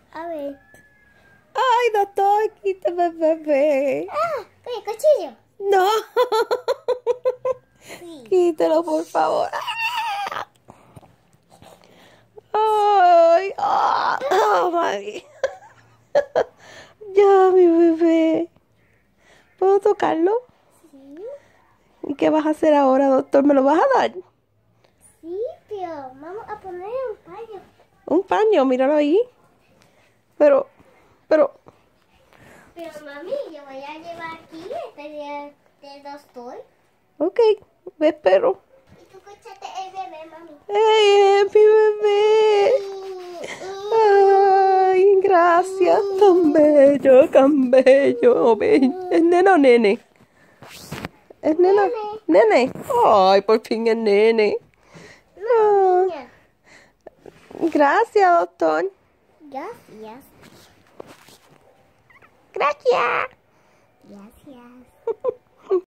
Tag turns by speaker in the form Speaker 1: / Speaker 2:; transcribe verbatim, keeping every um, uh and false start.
Speaker 1: A ver.
Speaker 2: Ay, doctor, quítame el bebé.
Speaker 1: Ah, ¿qué? ¿Cuchillo?
Speaker 2: No.
Speaker 1: Sí.
Speaker 2: Quítelo, por favor. Ay, ah, oh, my. Ya, mi bebé. ¿Puedo tocarlo?
Speaker 1: Sí.
Speaker 2: ¿Y qué vas a hacer ahora, doctor? ¿Me lo vas a dar?
Speaker 1: Sí, pero vamos a poner un paño.
Speaker 2: Un paño, míralo ahí. Pero, pero...
Speaker 1: Pero mami, yo voy a llevar aquí este de, de doctor.
Speaker 2: Ok, me espero.
Speaker 1: Y tú escuchaste el bebé, mami.
Speaker 2: ¡Ey, es mi bebé! ¡Ay, gracias! Tan bello, tan bello. ¿Es nene o nene? ¿Es nene? ¿Nene? ¡Ay, por fin es nene!
Speaker 1: No, niña.
Speaker 2: Gracias, doctor.
Speaker 1: Gracias.
Speaker 2: Gracias.